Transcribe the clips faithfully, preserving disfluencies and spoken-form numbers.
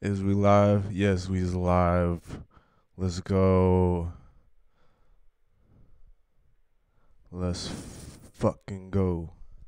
Is we live? Yes, we's live. Let's go. Let's fucking go.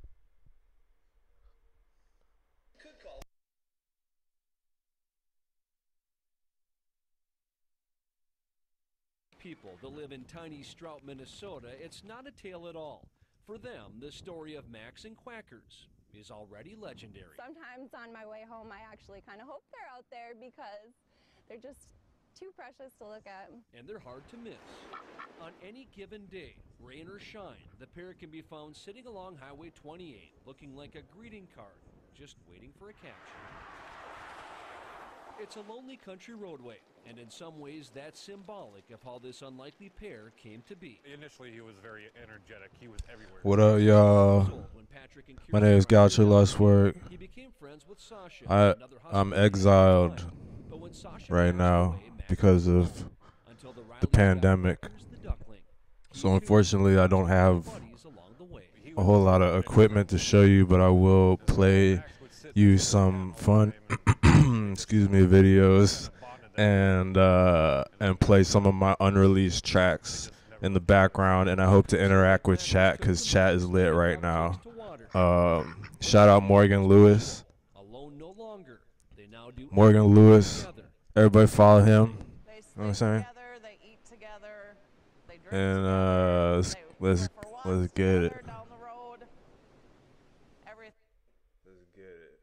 People that live in tiny Strout, Minnesota, it's not a tale at all. For them, the story of Max and Quackers is already legendary. Sometimes on my way home, I actually kind of hope they're out there because they're just too precious to look at. And they're hard to miss. On any given day, rain or shine, the pair can be found sitting along Highway twenty-eight, looking like a greeting card, just waiting for a caption. It's a lonely country roadway, and in some ways that's symbolic of how this unlikely pair came to be. Initially, he was very energetic. He was everywhere. What up, y'all? My name is Goucher Lustwork. He became friends with Sasha, I another I'm husband. exiled But when Sasha right passed now away, Max because was of alone until the the Riley pandemic. Ducklings, the Duckling. He So too unfortunately, I don't have buddies along the way. a whole lot of equipment to show you, but I will play you some fun, excuse me, videos and uh, and play some of my unreleased tracks in the background. And I hope to interact with chat because chat is lit right now. Um, shout out Morgan Lewis. Alone no longer. They now do Morgan everything Lewis. together. Everybody follow him. They know what stay I'm saying? together, they eat together, they drink And together, uh, let's they let's go for walks let's get it. together down the road. Everything. Let's get it.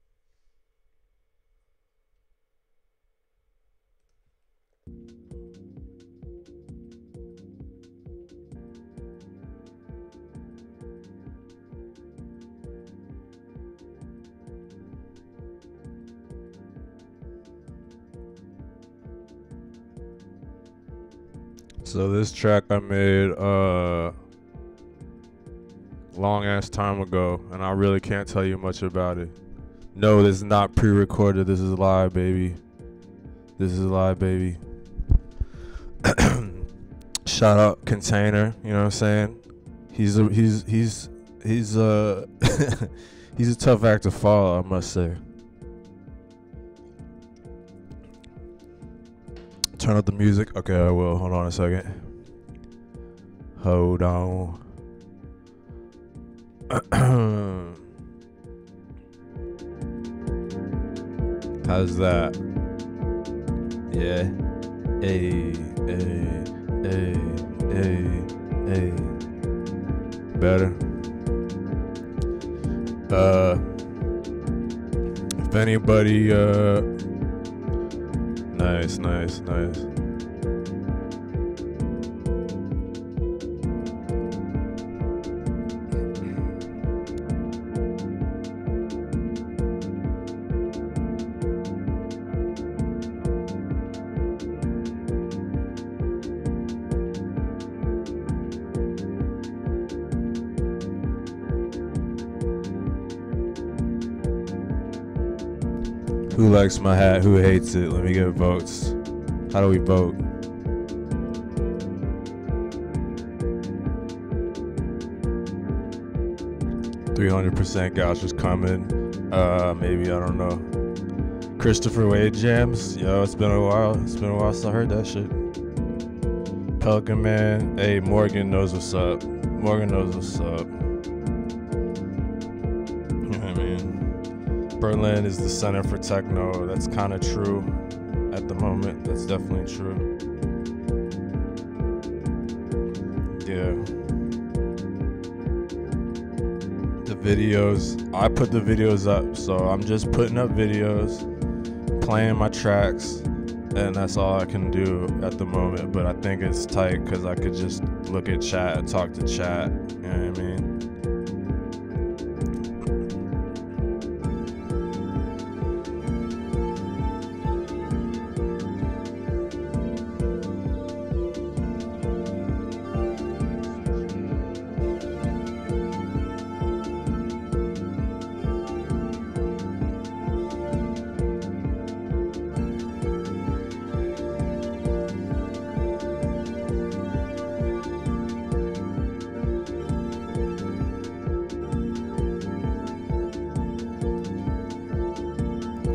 So this track I made uh long ass time ago, and I really can't tell you much about it. No, this is not pre-recorded. This is live, baby. This is live, baby. Shout out Container. You know what I'm saying? He's a he's he's he's uh he's a tough act to follow, I must say. Turn up the music. Okay, I will. Hold on a second. Hold on. How's that? Yeah. Hey, hey, hey, hey, hey. Better. Uh, if anybody, uh, nice, nice, nice. Who likes my hat? Who hates it? Let me get votes. How do we vote? three hundred percent Gouch was coming. Uh, maybe, I don't know. Christopher Wade jams. Yo, it's been a while. It's been a while since I heard that shit. Pelican Man. Hey, Morgan knows what's up. Morgan knows what's up. You know what I mean? Berlin is the center for techno. That's kind of true at the moment. That's definitely true. Yeah. The videos, I put the videos up, so I'm just putting up videos, playing my tracks, and that's all I can do at the moment. But I think it's tight because I could just look at chat and talk to chat. You know what I mean?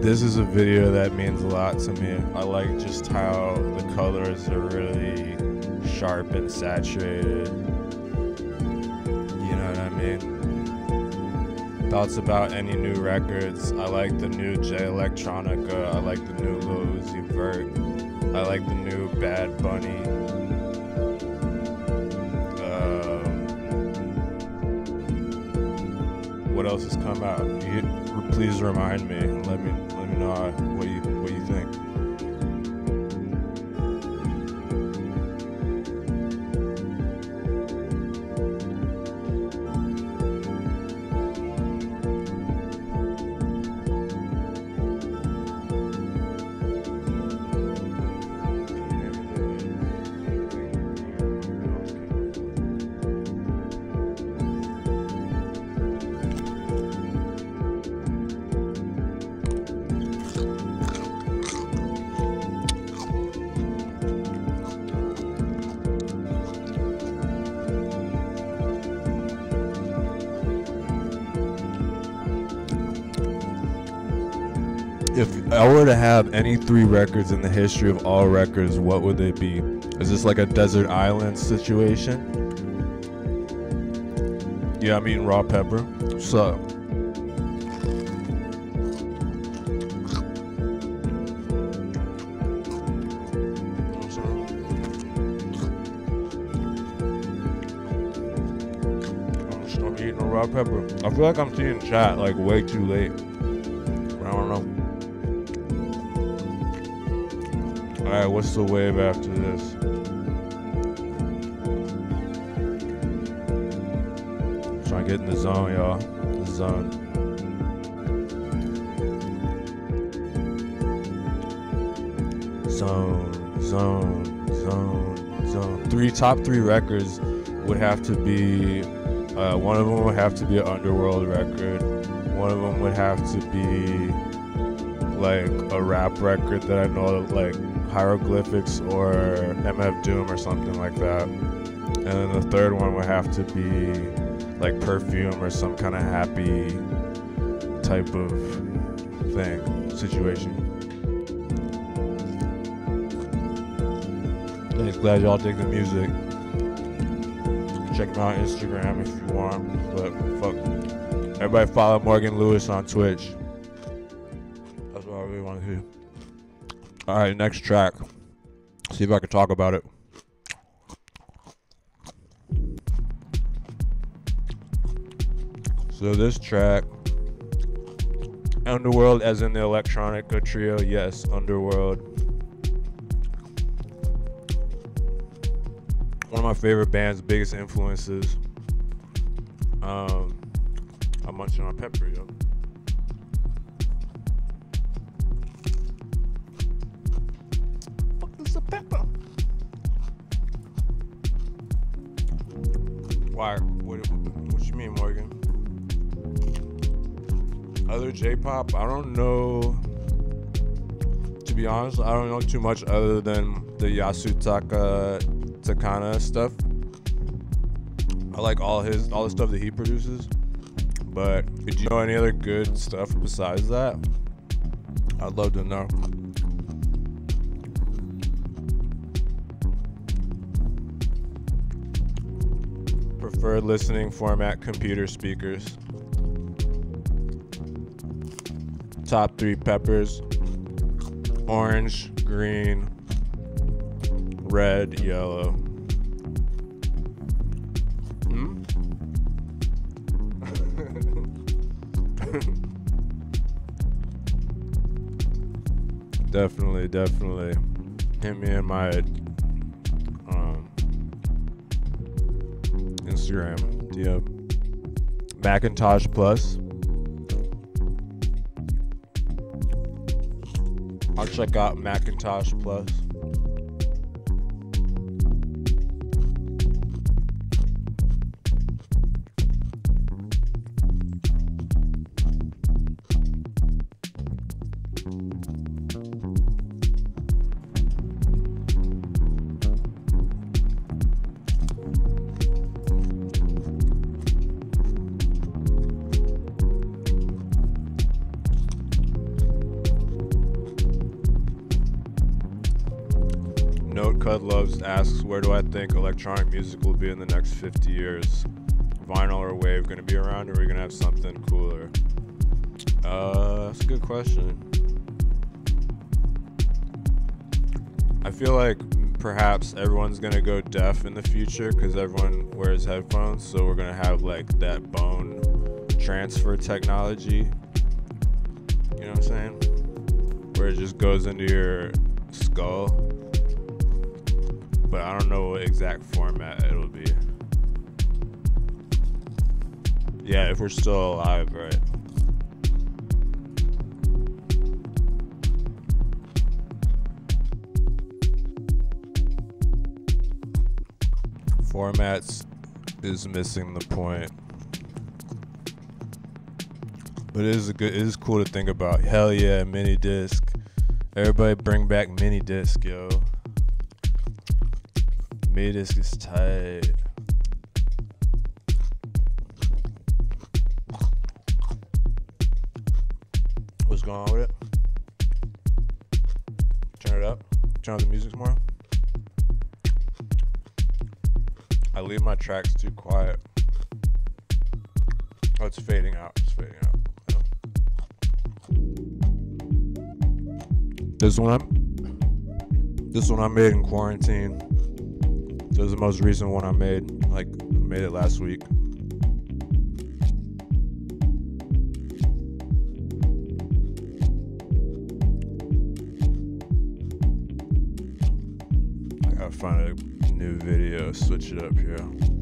this is a video that means a lot to me. I like just how the colors are really sharp and saturated. You know what I mean? Thoughts about any new records? I like the new J Electronica. I like the new Lil Uzi Vert. I like the new Bad Bunny. Um, what else has come out? You, please remind me and let me let me know what you what you think. If I were to have any three records in the history of all records, what would they be? Is this like a desert island situation? Yeah, I'm eating raw pepper. What's up? I'm just I'm eating a raw pepper. I feel like I'm seeing chat like way too late. I don't know. Alright, what's the wave after this? Trying to get in the zone, y'all. The zone. Zone, zone, zone, zone. Three top three records would have to be. Uh, one of them would have to be an Underworld record. One of them would have to be like a rap record that I know, like Hieroglyphics or M F Doom or something like that. And then the third one would have to be like Perfume or some kind of happy type of thing, situation. Thanks, glad y'all dig the music. Check me out on Instagram if you want, but fuck. Everybody follow Morgan Lewis on Twitch. That's what I really want to do. Alright, next track. See if I can talk about it. So this track, Underworld as in the Electronica trio, yes, Underworld. One of my favorite bands, biggest influences. Um, I'm munching on pepper, yo. The pepper. Why? What, what you mean, Morgan? Other J-pop? I don't know. To be honest, I don't know too much other than the Yasutaka Takana stuff. I like all his all the stuff that he produces. But did you know any other good stuff besides that? I'd love to know. Preferred listening format, computer speakers. Top three peppers. Orange, green, red, yellow. Hmm? Definitely, definitely. Hit me in my um, Instagram D M. Macintosh Plus. I'll check out Macintosh Plus. Fed Loves asks, where do I think electronic music will be in the next fifty years? Vinyl or wave going to be around, or are we going to have something cooler? Uh, that's a good question. I feel like perhaps everyone's going to go deaf in the future because everyone wears headphones, so we're going to have like that bone transfer technology. You know what I'm saying? Where it just goes into your skull. But I don't know what exact format it'll be. Yeah, if we're still alive, right? Formats is missing the point. But it is a good, it is cool to think about. Hell yeah, mini disc. Everybody bring back mini disc, yo. Mini disc is tight. What's going on with it? Turn it up. Turn up the music more. I leave my tracks too quiet. Oh, it's fading out. It's fading out. This one, I'm, this one I made in quarantine. This was the most recent one I made. Like, I made it last week. I gotta find a new video, switch it up here.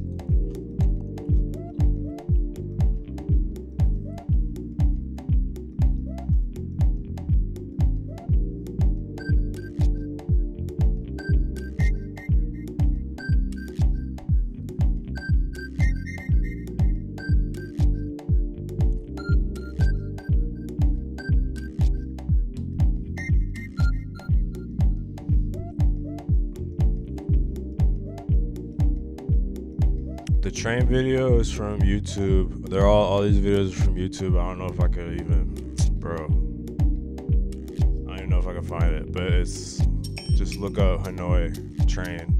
The train video is from YouTube. They're all all these videos are from YouTube. I don't know if I could even, bro. I don't even know if I can find it, but it's just look up Hanoi train.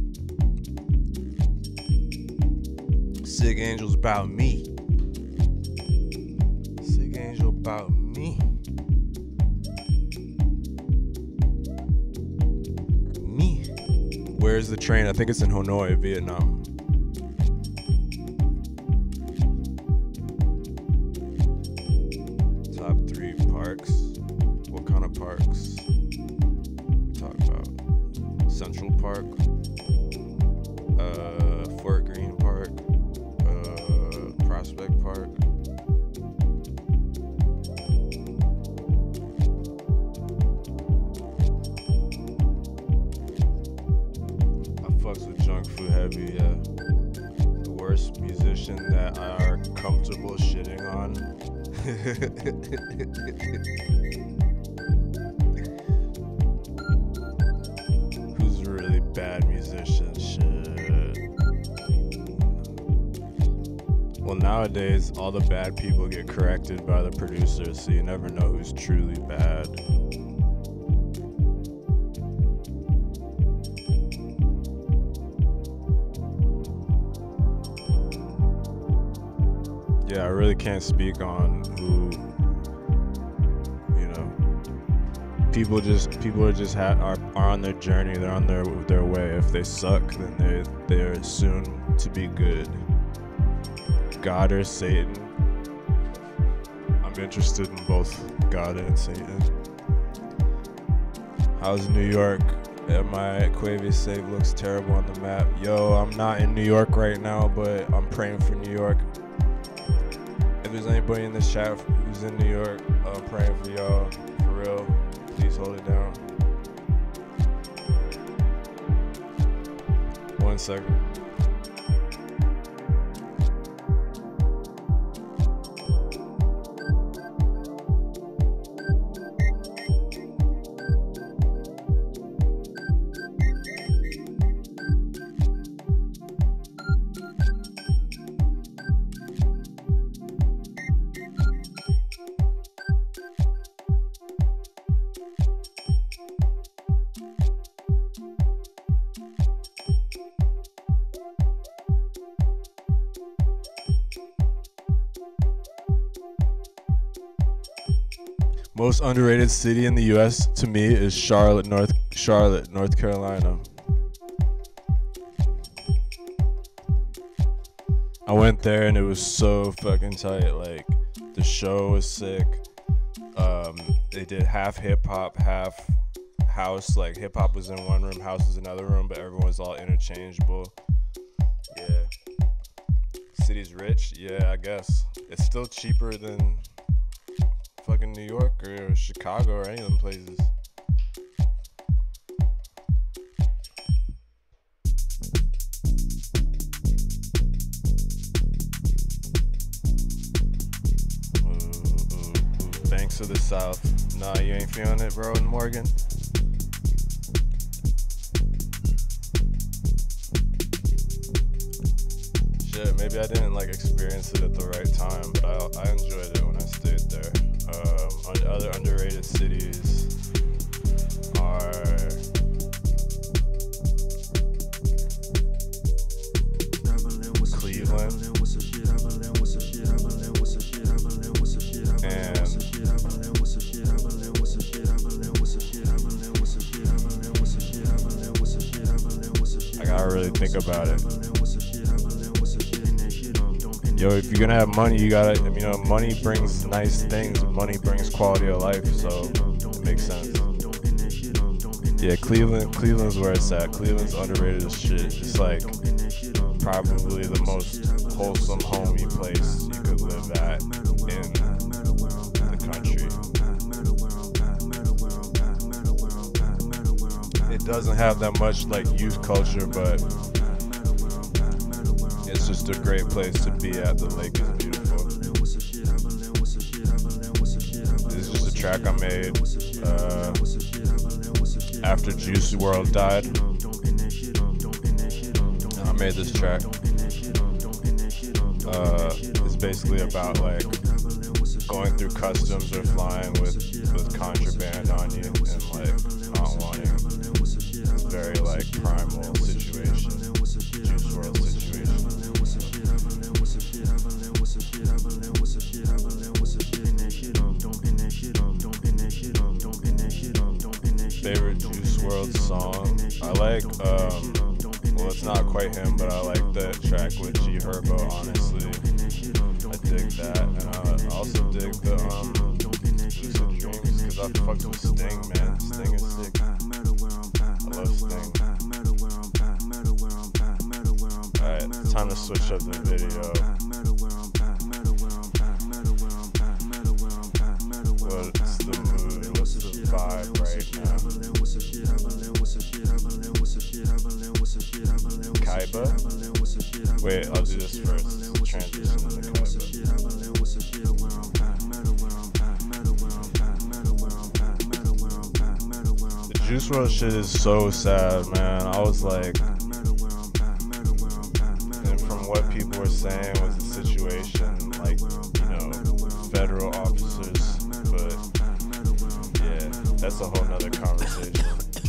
Sick Angels about me. Sick Angel about me. Me. Where's the train? I think it's in Hanoi, Vietnam. Parks. What kind of parks? Talk about Central Park, uh, Fort Greene Park, uh, Prospect Park. I fucks with junk food heavy, yeah. The worst musician that I are comfortable shitting on. Who's a really bad musician? Shit. Well, nowadays, all the bad people get corrected by the producers, so you never know who's truly bad. Yeah, I really can't speak on who, you know, people just, people are just ha- are, are on their journey, they're on their their way. If they suck, then they, they're soon to be good. God or Satan? I'm interested in both God and Satan. How's New York? Yeah, my Quavy save looks terrible on the map. Yo, I'm not in New York right now, but I'm praying for New York. If there's anybody in this chat who's in New York, I'm praying for y'all, for real. Please hold it down. One second. Most underrated city in the U S to me is Charlotte, North Charlotte, North Carolina. I went there and it was so fucking tight. Like, the show was sick. Um, they did half hip hop, half house. Like, hip hop was in one room, house was in another room, but everyone was all interchangeable. Yeah. City's rich, yeah, I guess. It's still cheaper than fucking New York or Chicago or any of them places. Banks of the South. Nah, you ain't feeling it, bro, in Morgan? Shit, maybe I didn't like experience it at the right time, but I, I enjoyed it when I stayed there. Um, other underrated cities are Cleveland and I gotta really think about it. Yo, if you're gonna have money, you gotta, you know, money brings nice things. Money brings quality of life, so it makes sense. Yeah, Cleveland, Cleveland's where it's at. Cleveland's underrated as shit. It's like probably the most wholesome, homey place you could live at in the country. It doesn't have that much like youth culture, but it's just a great place to be at. The lake is beautiful. This is just a track I made uh, after Juice world died. I made this track. Uh, it's basically about like going through customs or flying with, with contraband on you and like not wanting. It's very like primal situation. Juice world situation. Favorite Juice world song? I like, um, well, it's not quite him, but I like the track with G Herbo, honestly. I dig that, and I also dig the, um, Lucid Dreams, because I fucked with Sting, man. Sting is sick. I love Sting. Alright, time to switch up the video. What's the mood? What's the vibe right now? Kaiba? Wait, I'll do this first. Transition to Kaiba. The Juice world shit is so sad, man. I was like, and from what people were saying was the situation, like, you know, federal officers, but yeah, that's a whole nother conversation.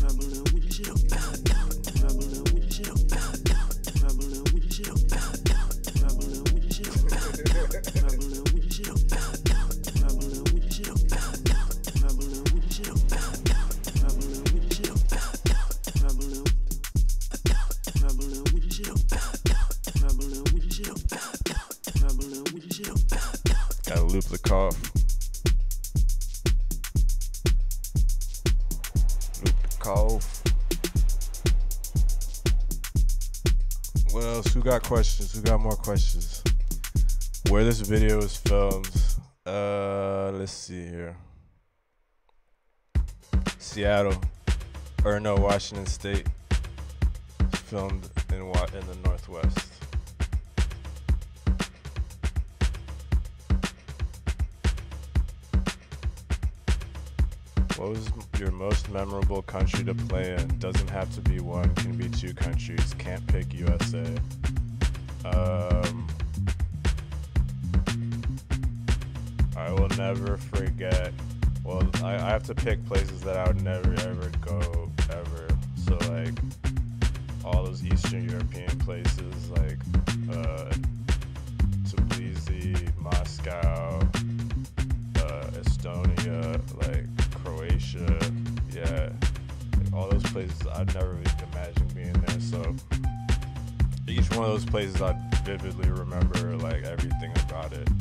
Gotta loop the cough. Loop the cough. What else? Who got questions? Who got more questions? Where this video is filmed? Uh, let's see here. Seattle, or no, Washington State. Filmed in Wa- in the Northwest. What was your most memorable country to play in? Doesn't have to be one, can be two countries. Can't pick U S A. Um, I will never forget. Well, I, I have to pick places that I would never ever go ever. So like all those Eastern European places, like uh, Tbilisi, Moscow, uh, Estonia, like. Croatia, yeah, like all those places I'd never imagined being there. So each one of those places I vividly remember like everything about it.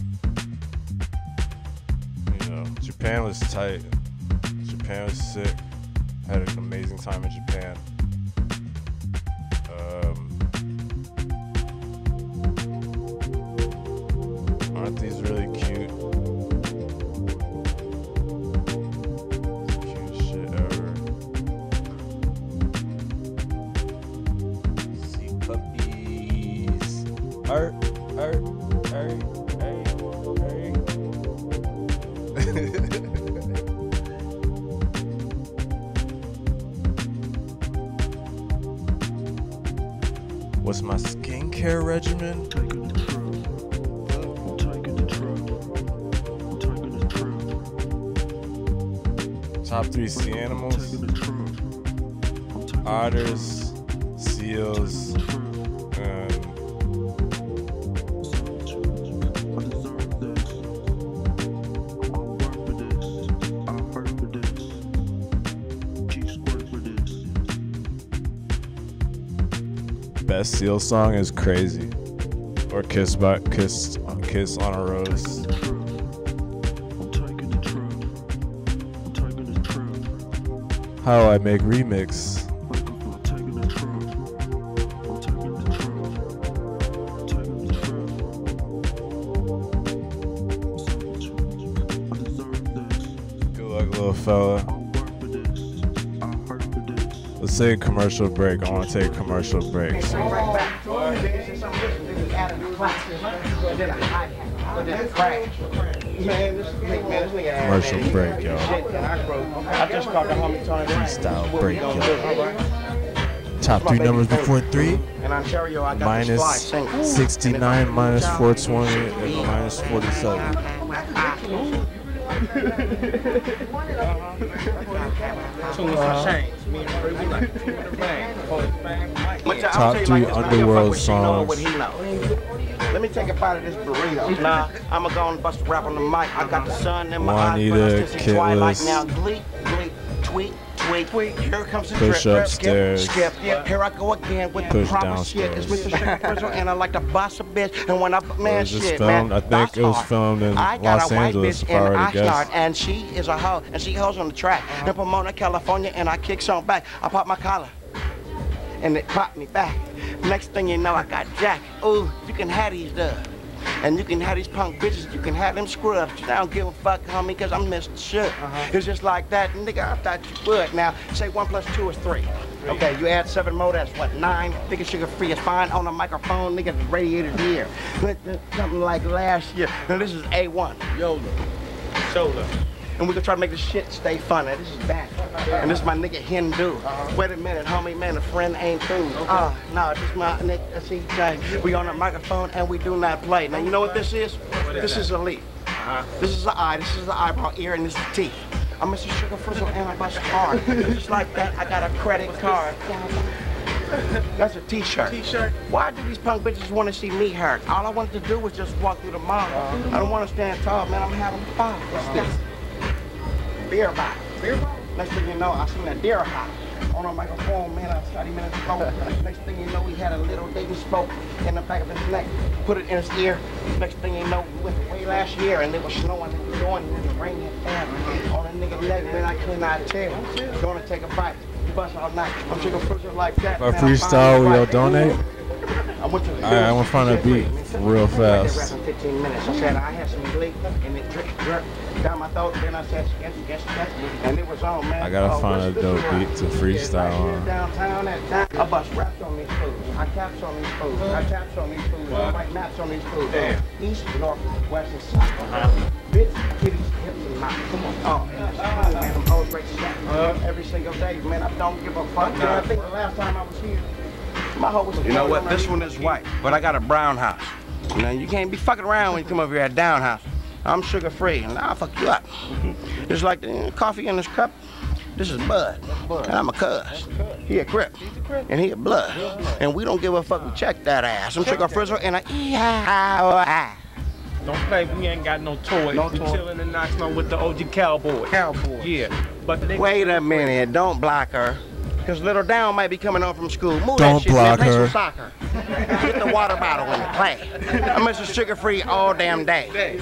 You know, Japan was tight. Japan was sick. Had an amazing time in Japan. Um, aren't these really cute? Cutest shit ever. Sea puppies. Art, art, art, art, art. What's my skincare regimen? Taking the truth. I'm taking the truth. I'm taking the truth. Top three sea animals: Taking the truth. I'm taking otters, seals, and I deserve this. I work for this. I hurt for this. Keep squirt for this. best seal song is Crazy, or Kiss by Kiss Kiss on a Rose. I'm taking the truth. I'm taking the truth. How I Make Remix. I'm taking the truth. I'm taking the truth. I'm taking the truth. I deserve this. Good luck, little fella. I work for this. I hurt for this. Let's take a commercial break. I want to take a commercial break. So. Commercial break, y'all. I just called the homie Tony. Freestyle break, y'all. Top three numbers before three. And Ontario, I got Minus sixty-nine, minus four twenty, and minus forty-seven. Top three underworld songs. Let me take a bite of this burrito. Nah, I'ma go and bust a rap on the mic. I got the sun in my Juanita, eyes. Twilight Kitless. now. Gleek, gleek, tweet, tweet, tweet. Here comes the Push drip, upstairs. skip, skip. Yeah, here I go again with Push the proper shit. It's downstairs. Mister Sugar Frizzle, and I like to boss a bitch. And when I man Where was this shit, filmed? man, I think that's it was hard. filmed in I got Los a white Angeles, bitch if I in were to Oxnard, guess. and she is a hoe, and she hoes on the track. In Pomona, California, and I kicks on back. I pop my collar, and it popped me back. Next thing you know, I got Jack. Ooh, you can have these dubs. And you can have these punk bitches, you can have them scrubs. I don't give a fuck, homie, cause I'm Mister Shook. Uh-huh. It's just like that, nigga, I thought you would. Now, say one plus two is three. Okay, you add seven more, that's what, nine? Nigga, sugar free is fine on the microphone, nigga, the radiator here. Something like last year. Now, this is A one. YOLO. Soda. And we can try to make this shit stay fun. Now, this is back. And this is my nigga Hindu. Wait a minute, homie, man, a friend ain't through. Ah, uh, no, this is my nigga C J. We on the microphone and we do not play. Now, you know what this is? This is a leaf. This is the eye, this is the eyebrow, ear, and this is the teeth. I'm Mister Sugar Frizzle and I bust hard. Just like that, I got a credit card. That's a t-shirt. T-shirt. Why do these punk bitches want to see me hurt? All I wanted to do was just walk through the mall. I don't want to stand tall, man. I'm having fun. What's this? Beer bottle. Beer bottle? Next thing you know, I seen a deer hop on a microphone, man, I thirty minutes ago. Next thing you know, we had a little Dayton smoke in the back of his neck. Put it in his ear. Next thing you know, we went away last year and it was snowing and it was going and it was raining down on a nigga neck, man, I could not tell. Gonna take a bite. Bust all night. I'm Sugar Frizzle like that. If I freestyle, will y'all donate? I went to the Alright, I'm gonna find a beat real fast. fifteen minutes. I said I had some glee and it dripped, dripped down my throat. Then I said, guess, guess, guess, and it was on, man. I gotta oh, find a dope beat to freestyle on. on. Downtown at time. I bust raps on these fools. I caps on these fools. I taps on these fools. I write maps on these fools. Damn. East, north, west, and south. Uh-huh. Bits, kitties, hips, and mouth. Come on. Oh, and it's cool, man. I'm always breaking shit. Uh, every single day, man. I don't give a fuck. Man, I think the last time I was here, my hoe was a You know what? This one is white, but I got a brown house. Now, you can't be fucking around when you come over here at Down House. I'm sugar free, and I'll fuck you up. It's like the coffee in this cup. This is Bud, and I'm a cuz. He a Crip, and he a Blood. And we don't give a fuck, we check that ass. I'm Sugar Frizzle, and I yeah. Don't play, we ain't got no toys. No we toy. chillin' in Knoxville with the O G Cowboy. Cowboy. Yeah. But the Wait a minute, don't block her. Because little Down might be coming home from school. Move Don't that shit, block man. Play her. some soccer. Get the water bottle in the play. I'm Mister Sugar Free all damn day.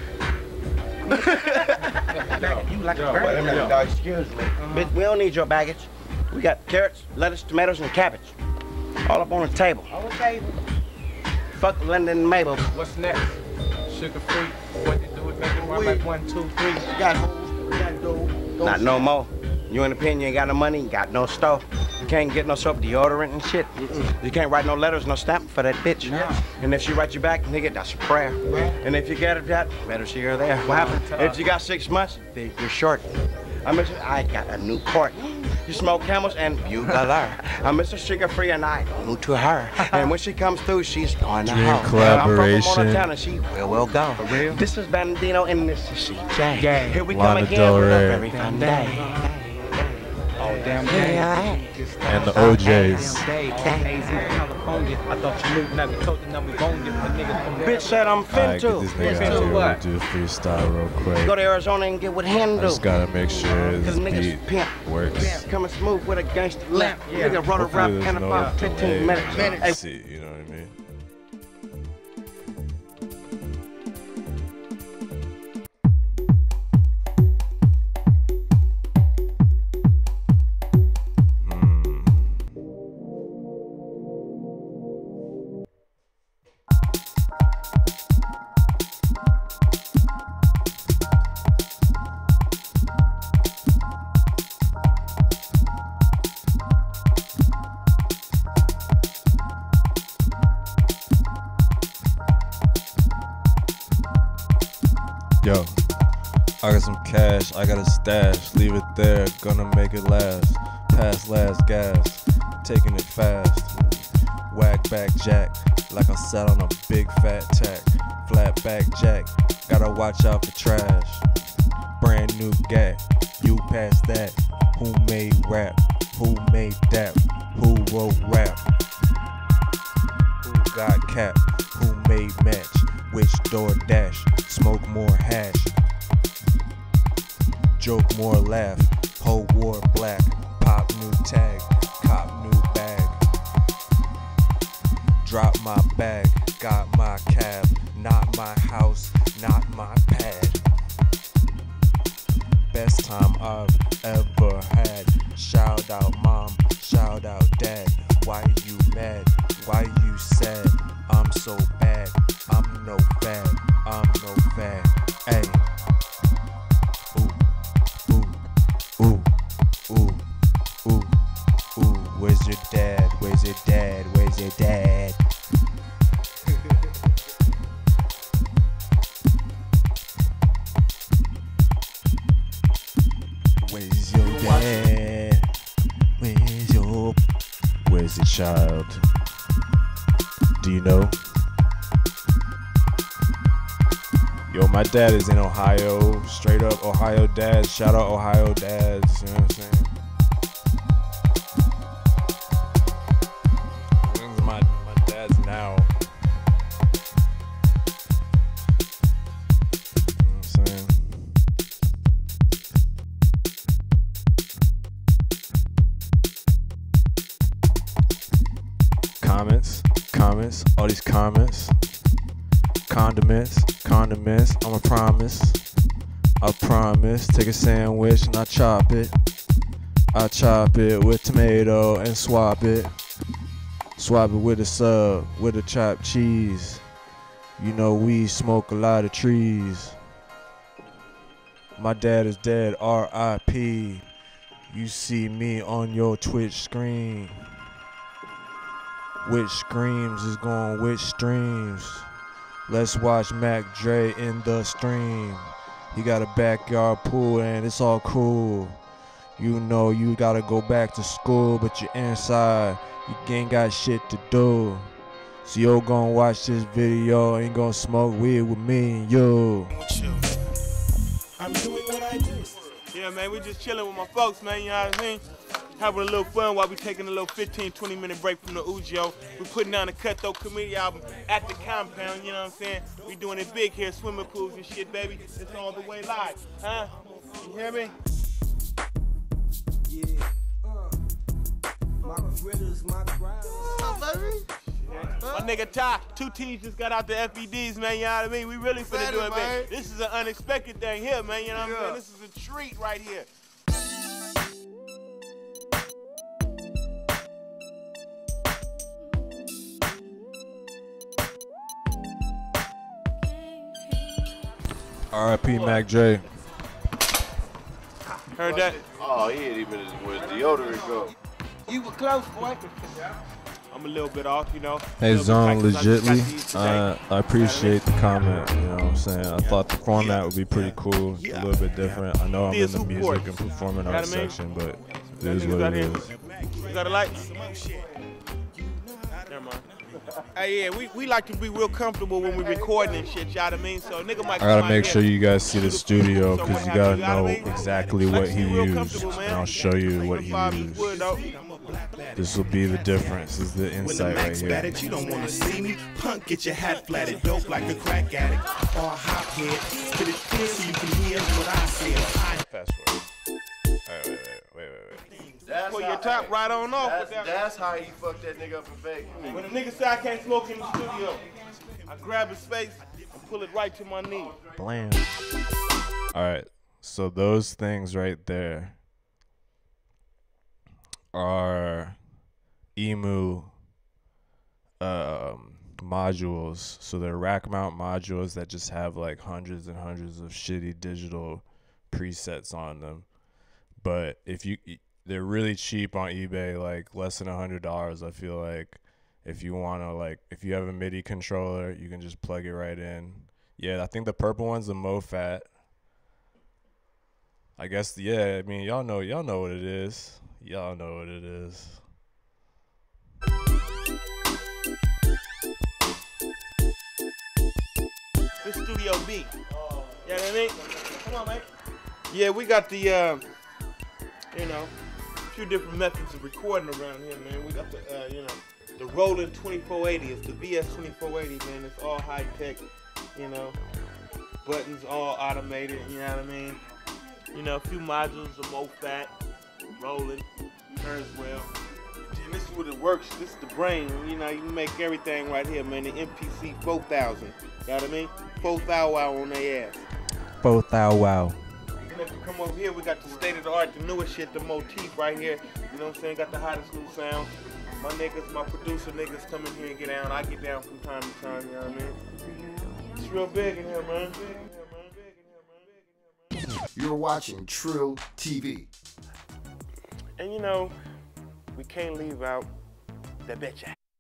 You like a bird. Excuse me. Bitch, we don't need your baggage. We got carrots, lettuce, tomatoes, and cabbage. All up on the table. On the table. Fuck Linda and Mabel. What's next? Sugar free. What they do is make it run like one, two, three. You got hoes, you got dough. Not no more. You in the pen, you ain't got no money, you got no stove. You can't get no soap, deodorant and shit. Mm-mm. You can't write no letters, no stamp for that bitch. No. And if she write you back, nigga, that's a prayer. Right. And if you get it, that better see her there. What happened? If you got six months, then you're short. I'm Mister I got a new port. You smoke Camels and Bugler. I'm Mister Sugar Free and I new to her. And when she comes through, she's going to Dream hell. collaboration. I'm from Montana and she will, will go. For real? This is Bandino and this is C J. Yeah. Here we Lana come again Del with a Rey. very fun day. Oh, damn Yeah. And the O Js. California. I thought you knew, never told you, now we boned it. My niggas from Bitch said I'm Alright, fin get too. this nigga Fin out to here. what? We'll do a freestyle real quick. Go to Arizona and get what him I do. just gotta make sure this Cause niggas beat pimp. works. Coming smooth with a gangster lamp. Yeah. Nigga wrote a Hopefully rap there's in no about delay. fifteen minutes. Let's Hey, see, you know what I mean? Yo, I got some cash, I got a stash, leave it there, gonna make it last. Pass last gas, taking it fast. Whack back jack, like I sat on a big fat tack. Flat back jack, gotta watch out for trash. Brand new gat, you pass that. Who made rap? Who made that? Who wrote rap? Who got cap? Who made match? Which door dash? Smoke more hash. Joke more laugh. Whole war black. Pop new tag. Cop new bag. Drop my bag. Got my cab. Not my house. Not my pad. Best time I've ever had. Shout out mom. Shout out dad. Why you mad? Why you sad? I'm so bad. I'm no fad. I'm no fad. Hey. Ooh. Ooh. Ooh. Ooh. Ooh. Ooh. Where's your dad? Where's your dad? Where's your dad? Where's your dad? Where's your Where's your child? Do you know? Yo, my dad is in Ohio. Straight up Ohio dads. Shout out Ohio dads. You know what I'm saying? When's my, my dad's now? You know what I'm saying? Comments, comments, all these comments. Condiments, condiments, I'm a promise. I promise, take a sandwich and I chop it. I chop it with tomato and swap it. Swap it with a sub, with a chopped cheese. You know we smoke a lot of trees. My dad is dead, R I P You see me on your Twitch screen. Which screams is going which streams? Let's watch Mac Dre in the stream. He got a backyard pool and it's all cool. You know you gotta go back to school, but you're inside. You ain't got shit to do. So you gonna watch this video, ain't gonna smoke weed with me and you. I'm doing what I do. Yeah, man, we just chilling with my folks, man, you know what I mean? Having a little fun while we taking a little fifteen, twenty minute break from the Ujo. We putting down the Cutthroat Comedy album at the compound, you know what I'm saying? We doing it big here, swimming pools and shit, baby. It's all the way live, huh? You hear me? Yeah. Uh, my critters, my crowd. Oh, baby. My nigga Ty, two T's just got out the F E Ds, man, you know what I mean? We really finna do it, man. This is an unexpected thing here, man, you know what I'm saying? This is a treat right here. R I P Mac Dre. Heard that? Oh, he ain't even where deodorant go. You were close, boy. I'm a little bit off, you know. Hey, Zone, legitly, uh, I appreciate the comment, you know what I'm saying? I thought the format would be pretty cool, a little bit different. I know I'm in the music and performing arts section, but it is what it is. You got a light? Never mind. Hey, yeah, we, we like to be real comfortable when we're recording and shit, you know what I mean? So, nigga might I gotta make sure you guys see the studio, because you gotta know exactly what he used, and I'll show you what he used. This will be the difference, this is the insight right here. You don't wanna see me, punk, get your hat flatted, dope like a crack addict, or a hop head, spit it clear so you can hear what I said. Fast forward. Wait, wait, wait, wait, wait, wait. That's Pull your top right on off. That's, that. that's how he fucked that nigga up in Vegas. When a nigga say I can't smoke in the studio, I grab his face and pull it right to my knee. Blam. All right, so those things right there are Emu um, modules. So they're rack mount modules that just have like hundreds and hundreds of shitty digital presets on them. But if you, they're really cheap on eBay, like less than a hundred dollars. I feel like if you wanna like, if you have a MIDI controller, you can just plug it right in. Yeah, I think the purple one's the MoFat. I guess, yeah. I mean, y'all know, y'all know what it is. Y'all know what it is. This Studio B. Yeah, you know what I mean? Come on, man. Yeah, we got the, uh, you know, a few different methods of recording around here, man. We got the, uh, you know, the Roland twenty-four eighty. It's the V S twenty-four eighty, man. It's all high tech, you know, buttons all automated, you know what I mean? You know, a few modules of MoFat, Roland, Kurzweil. And this is what it works. This is the brain. You know, you can make everything right here, man. The M P C four thousand. You know what I mean? four thousand on their ass. four thousand wow. And if you come over here, we got the state of the art, the newest shit, the motif right here. You know what I'm saying? Got the hottest new sound. My niggas, my producer niggas come in here and get down. I get down from time to time, you know what I mean? It's real big in here, man. Big in here, man. Big in here, man. Big in here, man. You're watching Trill T V. And you know, we can't leave out the bitch.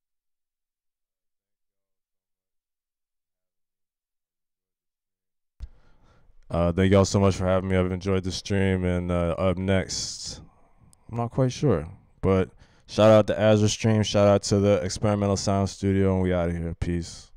Uh, thank y'all so much for having me. I've enjoyed the stream, and uh, up next, I'm not quite sure, but shout out to Azure Stream, shout out to the Experimental Sound Studio, and we out of here. Peace.